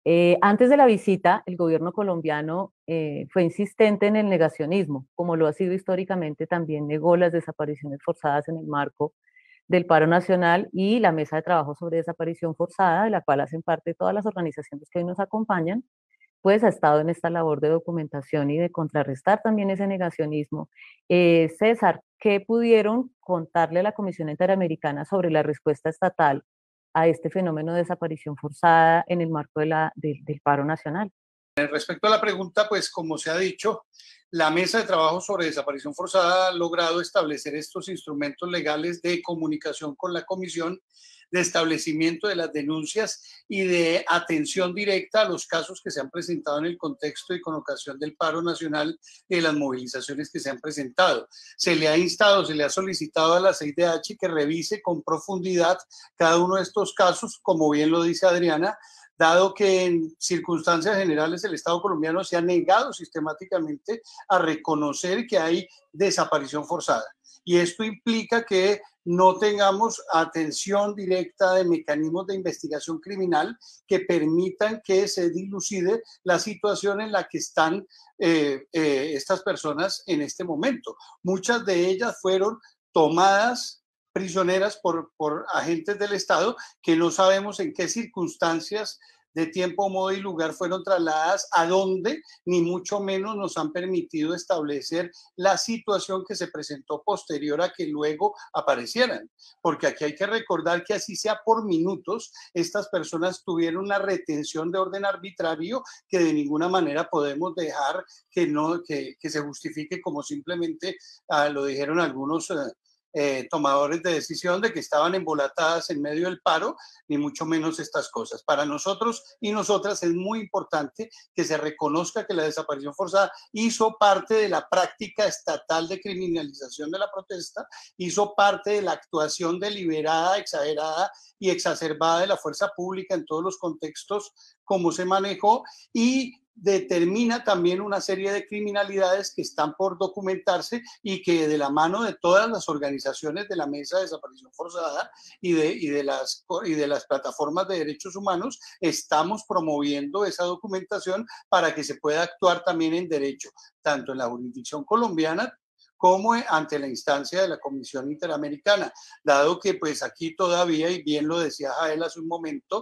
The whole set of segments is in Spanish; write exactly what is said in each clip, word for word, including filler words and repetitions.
Eh, antes de la visita, el gobierno colombiano eh, fue insistente en el negacionismo, como lo ha sido históricamente, también negó las desapariciones forzadas en el marco del paro nacional y la mesa de trabajo sobre desaparición forzada, de la cual hacen parte todas las organizaciones que hoy nos acompañan, pues ha estado en esta labor de documentación y de contrarrestar también ese negacionismo. Eh, César, ¿qué pudieron contarle a la Comisión Interamericana sobre la respuesta estatal a este fenómeno de desaparición forzada en el marco de la, de, del paro nacional? Respecto a la pregunta, pues como se ha dicho, la mesa de trabajo sobre desaparición forzada ha logrado establecer estos instrumentos legales de comunicación con la comisión, de establecimiento de las denuncias y de atención directa a los casos que se han presentado en el contexto y con ocasión del paro nacional y de las movilizaciones que se han presentado. Se le ha instado, se le ha solicitado a la C I D H que revise con profundidad cada uno de estos casos, como bien lo dice Adriana, dado que en circunstancias generales el Estado colombiano se ha negado sistemáticamente a reconocer que hay desaparición forzada. Y esto implica que no tengamos atención directa de mecanismos de investigación criminal que permitan que se dilucide la situación en la que están eh, eh, estas personas en este momento. Muchas de ellas fueron tomadas prisioneras por, por agentes del Estado que no sabemos en qué circunstancias de tiempo, modo y lugar fueron trasladadas, a dónde, ni mucho menos nos han permitido establecer la situación que se presentó posterior a que luego aparecieran. Porque aquí hay que recordar que así sea por minutos, estas personas tuvieron una retención de orden arbitrario que de ninguna manera podemos dejar que, no, que, que se justifique como simplemente uh, lo dijeron algunos uh, Eh, tomadores de decisión de que estaban embolatadas en medio del paro, ni mucho menos estas cosas. Para nosotros y nosotras es muy importante que se reconozca que la desaparición forzada hizo parte de la práctica estatal de criminalización de la protesta, hizo parte de la actuación deliberada, exagerada y exacerbada de la fuerza pública en todos los contextos como se manejó, y determina también una serie de criminalidades que están por documentarse y que de la mano de todas las organizaciones de la Mesa de Desaparición Forzada y de, y de, las, y de las plataformas de derechos humanos estamos promoviendo esa documentación para que se pueda actuar también en derecho, tanto en la jurisdicción colombiana como ante la instancia de la Comisión Interamericana, dado que pues aquí todavía, y bien lo decía Jael hace un momento,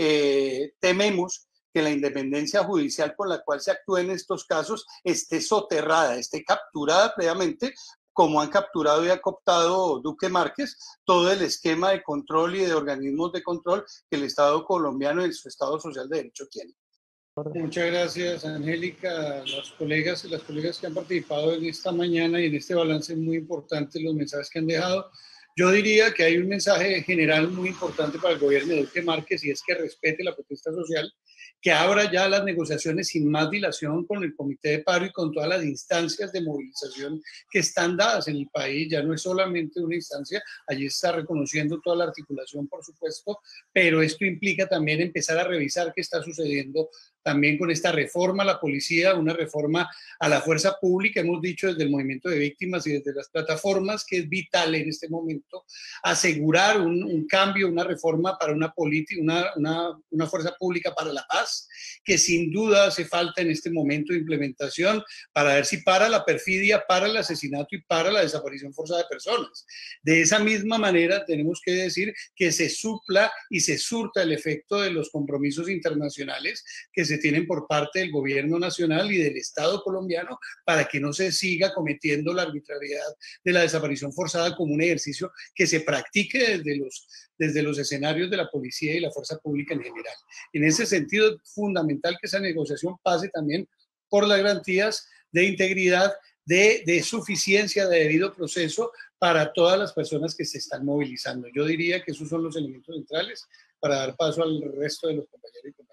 eh, tememos que la independencia judicial con la cual se actúa en estos casos esté soterrada, esté capturada previamente, como han capturado y ha cooptado Duque Márquez, todo el esquema de control y de organismos de control que el Estado colombiano y su Estado Social de Derecho tiene. Muchas gracias, Angélica, las colegas y las colegas que han participado en esta mañana y en este balance muy importante, los mensajes que han dejado. Yo diría que hay un mensaje general muy importante para el gobierno de Duque Márquez, y es que respete la protesta social, que abra ya las negociaciones sin más dilación con el Comité de Paro y con todas las instancias de movilización que están dadas en el país. Ya no es solamente una instancia, allí está reconociendo toda la articulación, por supuesto, pero esto implica también empezar a revisar qué está sucediendo también con esta reforma a la policía, una reforma a la fuerza pública. Hemos dicho desde el movimiento de víctimas y desde las plataformas que es vital en este momento asegurar un, un cambio, una reforma para una, una, una, una fuerza pública para la paz, que sin duda hace falta en este momento de implementación para ver si para la perfidia, para el asesinato y para la desaparición forzada de personas. De esa misma manera tenemos que decir que se supla y se surta el efecto de los compromisos internacionales que se tienen por parte del gobierno nacional y del Estado colombiano para que no se siga cometiendo la arbitrariedad de la desaparición forzada como un ejercicio que se practique desde los, desde los escenarios de la policía y la fuerza pública en general. En ese sentido, es fundamental que esa negociación pase también por las garantías de integridad, de, de suficiencia, de debido proceso para todas las personas que se están movilizando. Yo diría que esos son los elementos centrales para dar paso al resto de los compañeros y compañeras.